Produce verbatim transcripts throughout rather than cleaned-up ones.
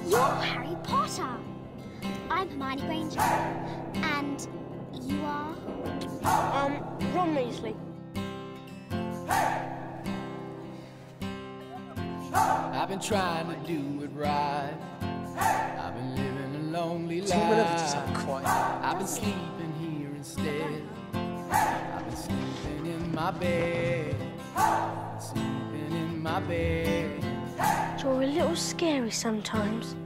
You're Harry Potter. I'm Hermione Granger. And you are? Um, Ron Weasley. I've been trying to do it right. I've been living a lonely life. I've been sleeping here instead. I've been sleeping in my bed. Sleeping in my bed. You're a little scary sometimes.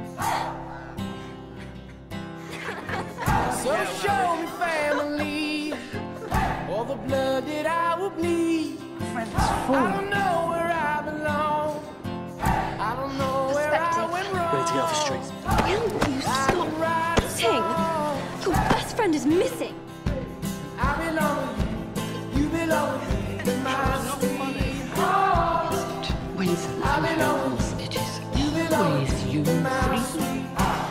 So show me family, all the blood that I will bleed. I don't know where I belong. I don't know where I went wrong. Ready to get off the streets. Will you stop hitting? Your best friend is missing. I belong, you belong in my sweet heart. When's the last time stitches You belong with you in my three? sweet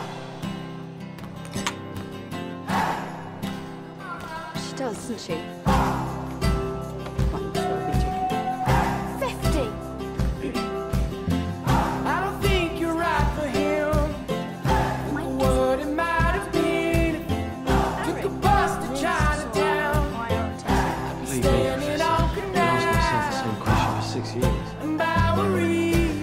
She does, doesn't she? Fifty. I don't think you're right for him. Look what it might have been. Took a bus to Chinatown. I'd be standing on Canal the same question for six years. and Bowery.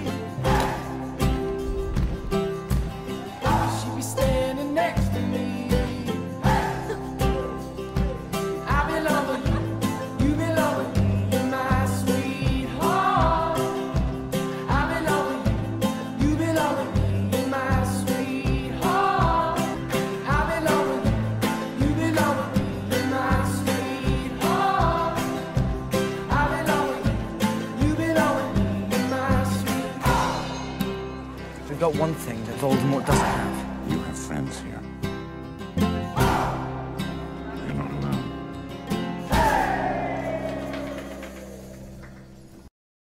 She'd be standing next to me. I belong with you, you belong with me in my sweetheart. I belong with you, you belong with me in my sweetheart. I belong with you, you belong with me in my sweetheart. I belong with you, you belong with me in my sweetheart. We've got one thing that Voldemort doesn't have. You have friends here.